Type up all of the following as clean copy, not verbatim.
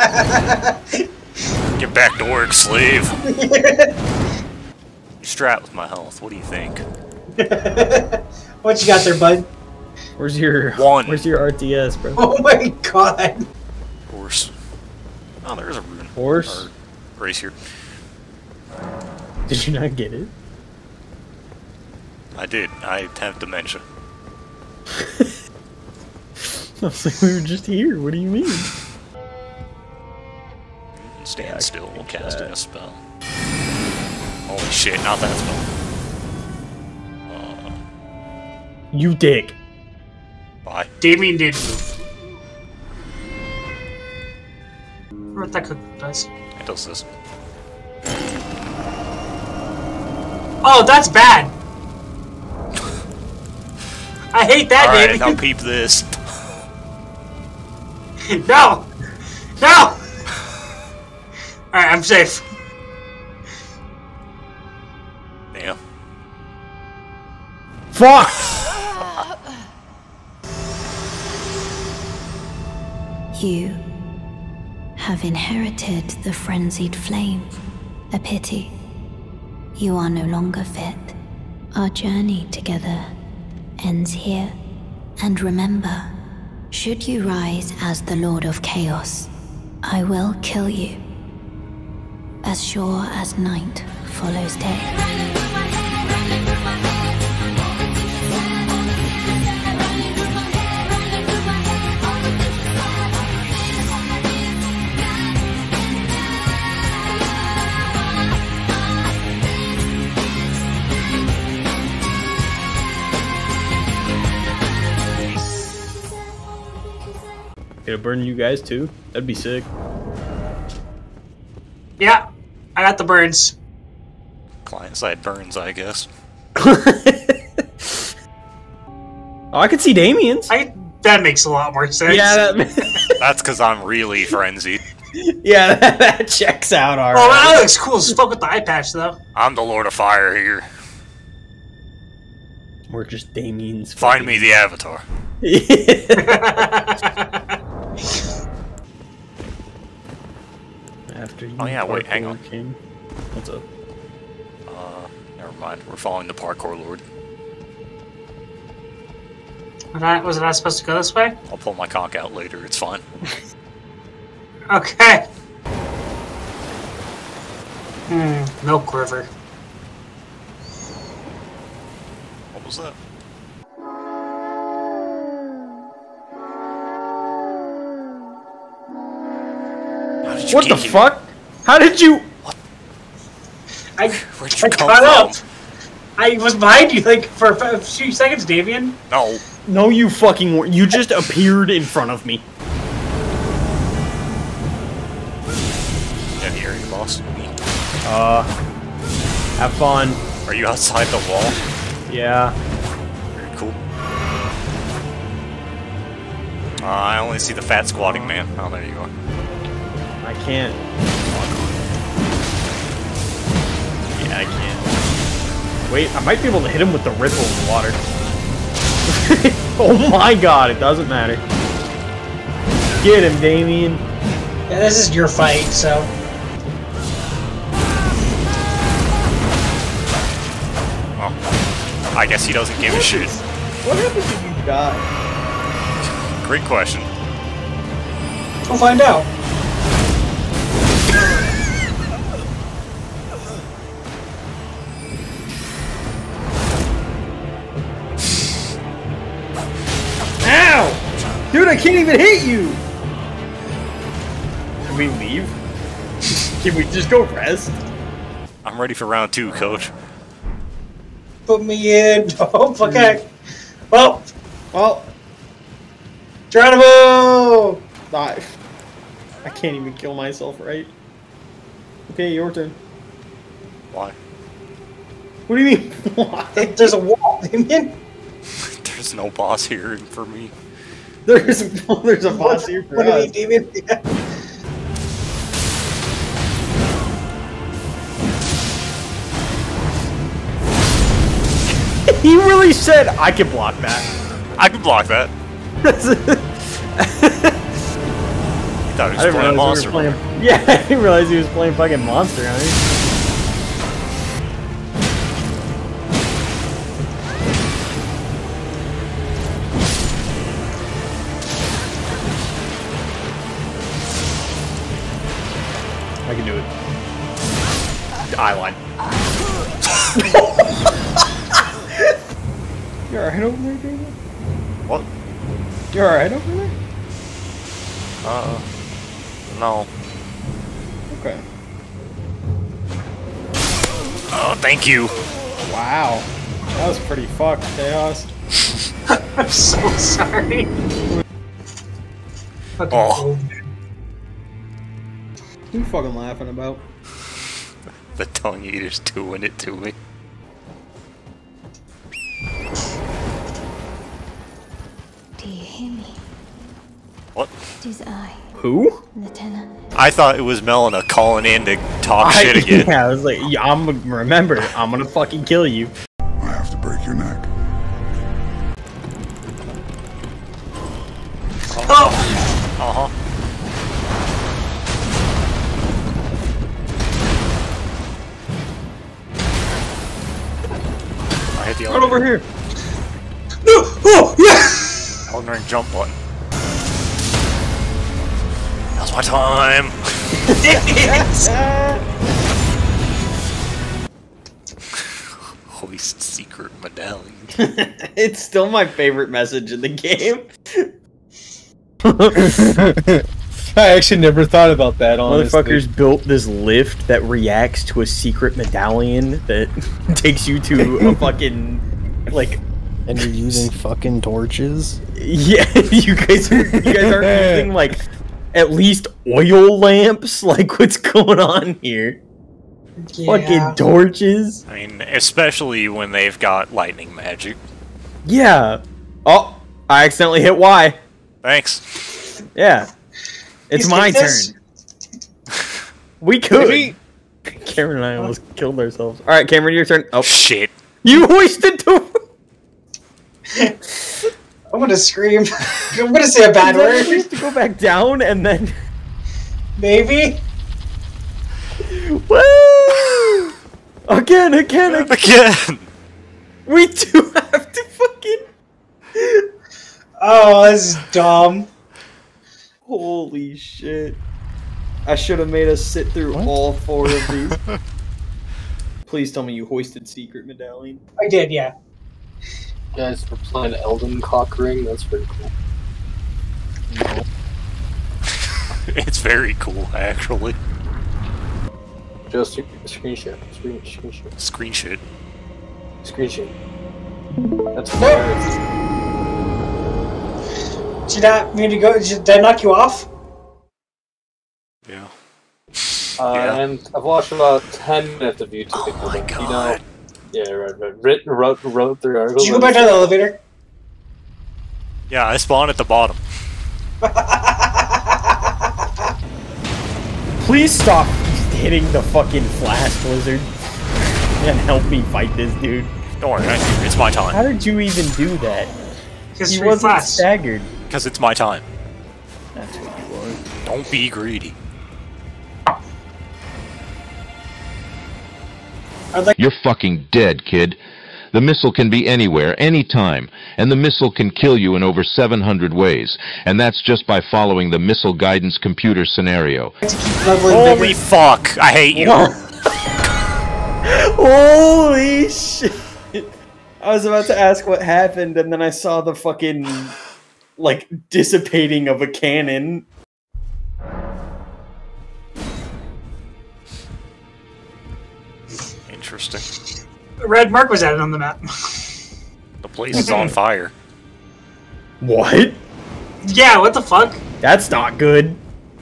Get back to work, slave. Strat with my health. What do you think? What you got there, bud? Where's your Where's your RTS, bro? Oh my god. Horse. Oh, there's a rune. Horse. Or race here. Did you not get it? I did. I have dementia. I was like, we were just here. What do you mean? Stand still while casting a spell. Holy shit! Not that spell. You dick. Bye. Damien did move. What that cook does? It does this. Oh, that's bad. I hate that, Alright, Damien. now peep this. No! No! Alright, I'm safe. Damn. Fuck! You have inherited the frenzied flame. A pity. You are no longer fit. Our journey together ends here. And remember, should you rise as the Lord of Chaos, I will kill you. As sure as night follows day. Gonna burn you guys too? That'd be sick. Yeah, I got the burns. Client side burns, I guess. Oh, I could see Damien's. That makes a lot more sense. Yeah, That's because I'm really frenzied. yeah, that checks out alright. Oh, that looks cool as fuck with the eye patch, though. I'm the Lord of Fire here. We're just Damien's. Find me the Avatar. After you. Oh yeah, wait, hang on. King. What's up? Never mind. We're following the parkour lord. Was it not supposed to go this way? I'll pull my cock out later. It's fine. Okay. Milk River. What was that? What the fuck? How did you? I Where'd you come caught from? up. I was behind you like for a few seconds, Damien. No. No, you fucking weren't. You just appeared in front of me. Yeah, the area boss. Have fun. Are you outside the wall? Yeah. Very cool. I only see the fat squatting man. Oh, there you are. I can't. Yeah, I can't. Wait, I might be able to hit him with the ripple in the water. Oh my god, it doesn't matter. Get him, Damien. Yeah, this is your fight, so. Oh. I guess he doesn't give a shit. What happens if you die? Great question. We'll find out. Ow! Dude, I can't even hit you! Can we leave? Can we just go rest? I'm ready for round 2, coach. Put me in. Oh, okay. Well, Geronimo! I can't even kill myself, right? Okay, your turn. Why? What do you mean? Why? There's a wall, Damien. There's no boss here for me. There's a boss here for What do you us. mean, Damien? Yeah. He really said, I can block that. I can block that. Thought he I was didn't playing realize Monster. we were playing. Yeah, I didn't realize he was playing fucking Monster Hunter. I can do it. Eye line. You alright over there, David? What? You alright over there? No. Okay. Oh, thank you. Wow. That was pretty fucked, Chaos. I'm so sorry. Fucking Oh. cold. What are you fucking laughing about? The tongue eater's doing it to me. Do you hear me? What? It is I, Who? Lieutenant. I thought it was Melina calling in to talk shit again. Yeah, I was like, yeah, remember, I'm gonna fucking kill you. I have to break your neck. Uh-huh. I hit the Right over here. No! Oh, yeah! Elden Ring jump button. Now's my time. Hoist secret medallion. It's still my favorite message in the game. I actually never thought about that, honestly. Motherfuckers built this lift that reacts to a secret medallion that takes you to a fucking, like... And you're using fucking torches? Yeah, you guys aren't using, like, at least oil lamps? Like, what's going on here? Yeah. Fucking torches? I mean, especially when they've got lightning magic. Yeah. Oh, I accidentally hit Y. Thanks. Yeah. It's You my skip this? turn. We could. Maybe- Cameron and I almost killed ourselves. Alright, Cameron, your turn. Oh, Shit. you hoisted the... I'm gonna scream. I'm gonna say a bad Is that word. to go back down and then... Maybe. Woo! Again. Again. We do have to fucking... Oh, this is dumb. Holy shit. I should have made us sit through all 4 of these. Please tell me you hoisted secret medallion. I did, yeah. You guys were playing Elden cock ring? That's pretty cool. It's very cool, actually. Just screenshot. Screenshot. Screenshot. Screenshot. That's Nope. hilarious. Did you not mean to go? Did I knock you off? Yeah. And I've watched about 10 minutes of YouTube. Oh my You god. know, yeah, right. Wrote 3 articles. Did you go back down the elevator? Yeah, I spawned at the bottom. Please stop hitting the fucking flash wizard and help me fight this dude. Don't worry, it's my How time. did you even do that? Because He free wasn't flash. staggered. Because it's my time. That's what you are. Don't be greedy. I'd like. You're fucking dead, kid. The missile can be anywhere, anytime, and the missile can kill you in over 700 ways, and that's just by following the missile guidance computer scenario. To keep leveling Holy bigger. fuck! I hate you. Holy shit! I was about to ask what happened, and then I saw the fucking, like, dissipating of a cannon. Interesting. A red mark was added on the map. The place is on fire. What? Yeah, what the fuck? That's not good.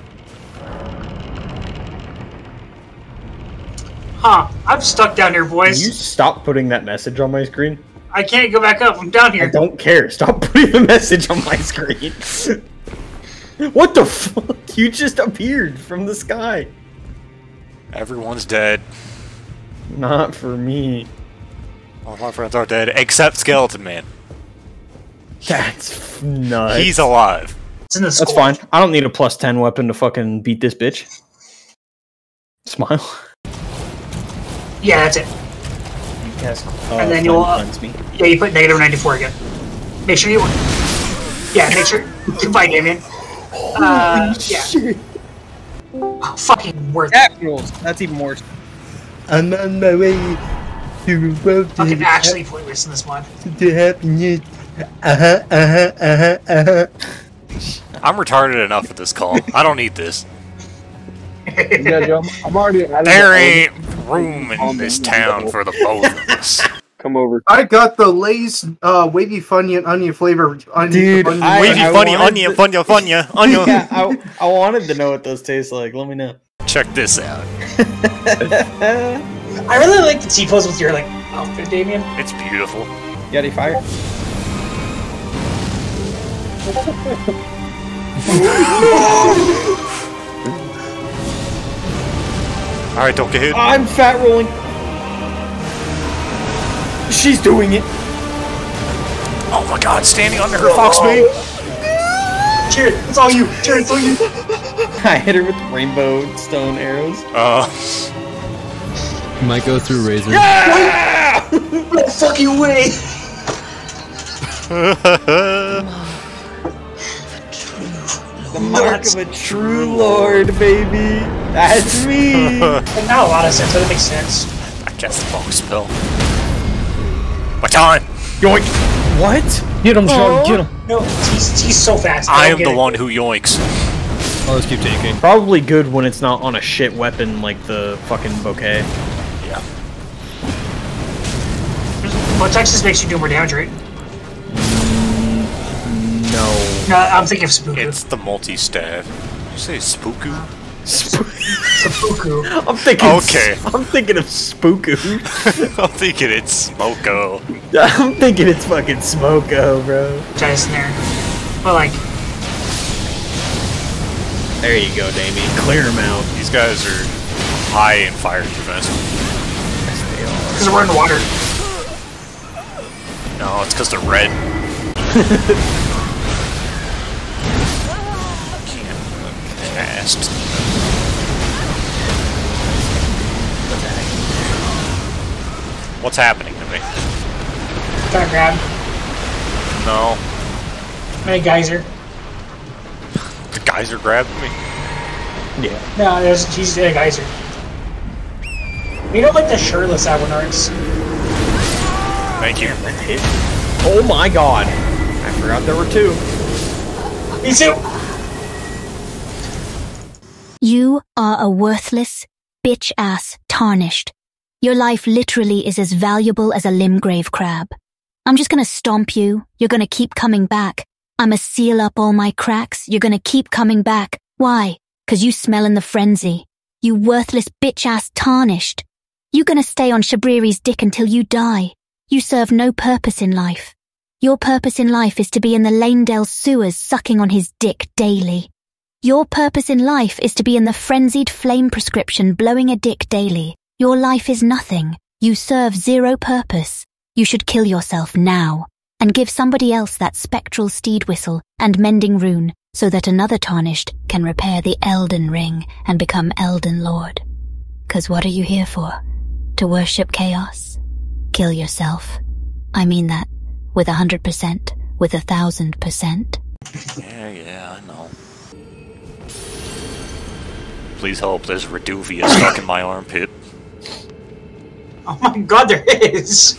Huh. I'm stuck down here, Can boys. you stop putting that message on my screen? I can't go back up. I'm down I here. don't care. Stop putting the message on my screen. What the fuck? You just appeared from the sky. Everyone's dead. Not for me. All my friends are dead, except Skeleton Man. That's nuts. He's alive. It's in the That's skull. fine. I don't need a plus 10 weapon to fucking beat this bitch. Smile. Yeah, that's it. Yes. And then you'll, me. yeah, you put negative 94 again. Make sure you, yeah, make sure, goodbye, Damien. Yeah. Oh, fucking worth it. That rules. That's even worse. I'm on my way to Fucking actually pointless in this one. to happiness. I'm retarded enough at this call. I don't need this. Yeah, Joe, I'm already. There ain't room in this town for the both of us. Come over. I got the Lay's wavy funyun onion flavor. Dude, Wavy, I funny, wanted onion, to- funya, onion. Yeah, I wanted to know what those taste like. Let me know. Check this out. I really like the T-pose with your, like, outfit, Damien. It's beautiful. You got any fire? Alright, don't get hit. I'm fat rolling. She's doing it. Oh my god, standing under her fox bait. Jared, it's all you. Jared, it's all you. I hit her with rainbow stone arrows. Might go through razor. No fucking way. The mark of a true lord, baby. That's me. And now a lot of sense. That makes sense. I cast the fox spell. My time! Yoink. What? Get him, Sean. Get him. No, he's so fast. I don't am get the it. one who yoinks. I'll just keep taking. Probably good when it's not on a shit weapon like the fucking bouquet. Yeah. Well, Texas makes you do more damage, right? No. No, I'm thinking of Spooku. It's the multi-staff. Did you say spooku? Spooku. I'm thinking. Okay. I'm thinking of Spooku. I'm thinking it's smoko. I'm thinking it's fucking Smoko, bro. Giant snare. But like, There you go, Damien. Clear him out. These guys are high in fire defense. because we're in the water. No, it's because they're red. Can't cast. What's happening to me? Trying to grab. No. Hey, geyser. The geyser grabbed me? Yeah. No, he's in a geyser. We don't like the shirtless Awenards. Thank you. Oh my god. I forgot there were two. Me too. You are a worthless, bitch-ass tarnished. Your life literally is as valuable as a limgrave crab. I'm just gonna stomp you. You're gonna keep coming back. I'ma seal up all my cracks. You're gonna keep coming back. Why? 'Cause you smell in the frenzy. You worthless bitch-ass tarnished. You gonna stay on Shabriri's dick until you die. You serve no purpose in life. Your purpose in life is to be in the Lanedale sewers sucking on his dick daily. Your purpose in life is to be in the frenzied flame prescription blowing a dick daily. Your life is nothing. You serve zero purpose. You should kill yourself now and give somebody else that spectral steed whistle and mending rune so that another tarnished can repair the Elden ring and become Elden Lord. 'Cause what are you here for? To worship chaos? Kill yourself. I mean that with 100%, with 1,000%. Yeah, I know. Please help, there's Reduvia stuck in my armpit. Oh my god, there is!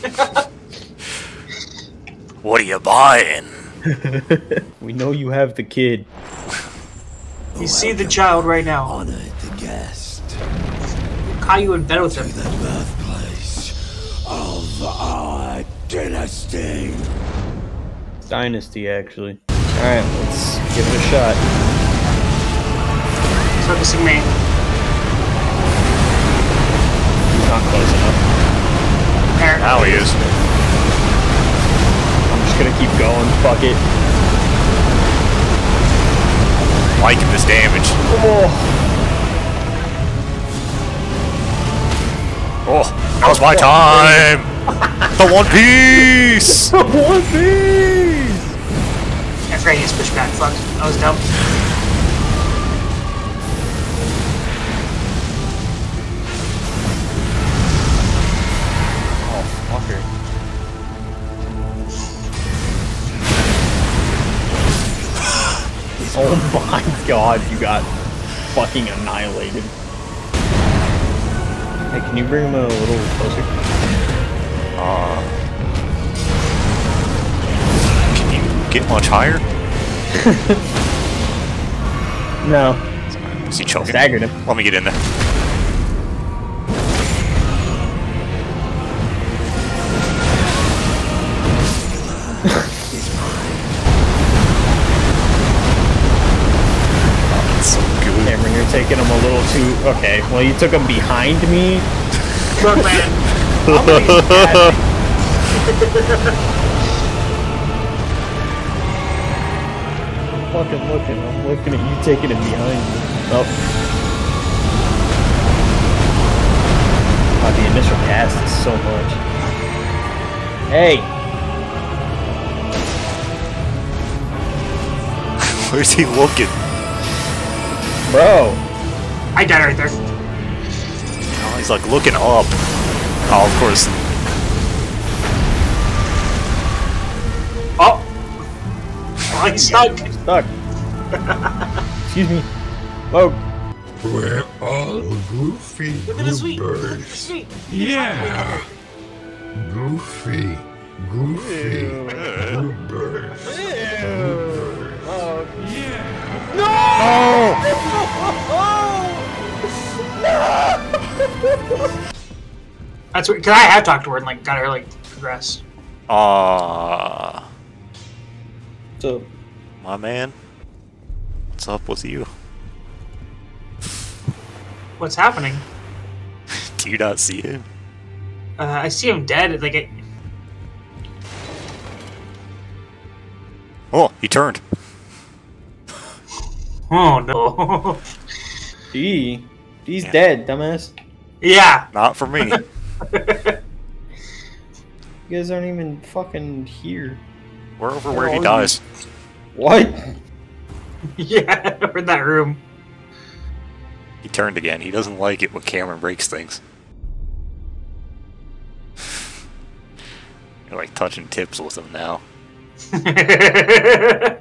What are you buying? We know you have the kid. You see the child right now. Honor the guest. Caillou in bed with him. The birthplace of our dynasty. Dynasty, actually. Alright, let's give it a shot. Focusing me. He's not close enough. There. Now he is. I'm just gonna keep going. Fuck it. Liking this damage. Oh, now's my time! The One Piece! One Piece! Yeah, forgot you switched back. Fuck. That was dumb. Oh, fucker. Oh my god, you got fucking annihilated. Hey, can you bring him a little closer? Can you get much higher? No. Is he choking? Staggered him. Let me get in there. Cameron, you're taking him a little too... Okay, well you took him behind me. Look, man. I'm fucking looking. I'm looking at you taking him behind me. Oh. God, the initial cast is so much. Hey! Where's he looking? Bro! I died right there. Oh, he's like looking up. Oh, of course. Oh! Oh, he's stuck. Stuck. Excuse me. Whoa. We're all goofy Look at the sweet. Look at the goobers. sweet. Yeah. Goofy, goofy goobers. That's what, cause I have talked to her and like got her like progress. So, My man. What's up with you? What's happening? Do you not see him? I see him dead. Like, Oh, he turned. oh no. D. D's Yeah. dead, dumbass. Yeah. Not for me. You guys aren't even fucking here. We're over Where where he are dies. What? Yeah, we're in that room. He turned again. He doesn't like it when Cameron breaks things. You're like touching tips with him now.